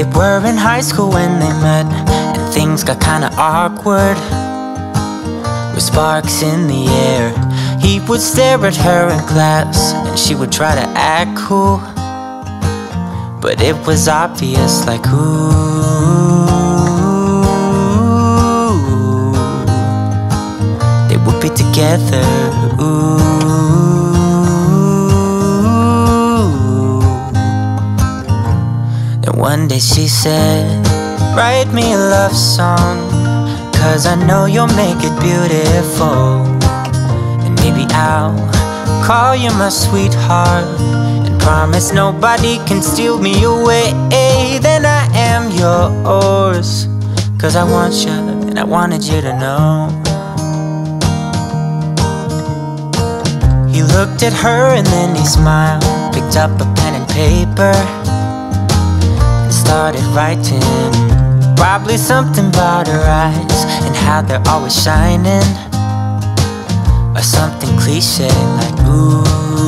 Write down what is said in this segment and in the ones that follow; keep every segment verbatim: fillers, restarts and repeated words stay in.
They were in high school when they met, and things got kinda awkward. With sparks in the air, he would stare at her in class, and she would try to act cool. But it was obvious, like, ooh, they would be together, ooh. Then one day she said, write me a love song, 'cause I know you'll make it beautiful. And maybe I'll call you my sweetheart, and promise nobody can steal me away. Then I am yours, 'cause I want you, and I wanted you to know. He looked at her and then he smiled, picked up a pen and paper, and started writing. Probably something about her eyes and how they're always shining, or something cliche like, ooh,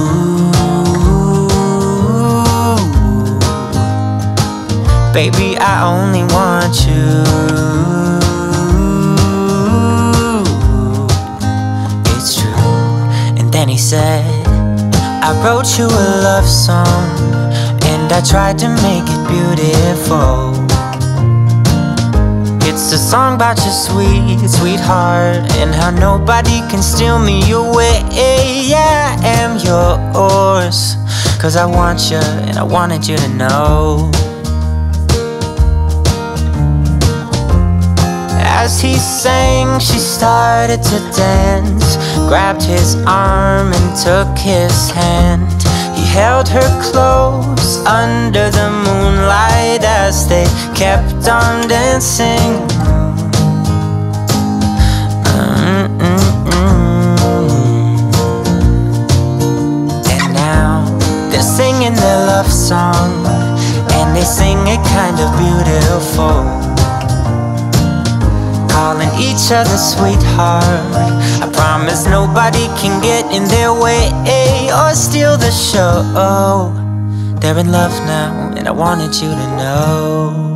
baby, I only want you. It's true. And then he said, I wrote you a love song, and I tried to make it beautiful. It's a song about your sweet, sweetheart, and how nobody can steal me away. Yeah, I am yours, 'cause I want you, and I wanted you to know. As he sang, she started to dance, grabbed his arm and took his hand. He held her close under the moonlight as they kept on dancing. And now they're singing their love song, and they sing it kind of beautiful, calling each other sweetheart. I promise nobody can get in their way or steal the show. They're in love now, and I wanted you to know.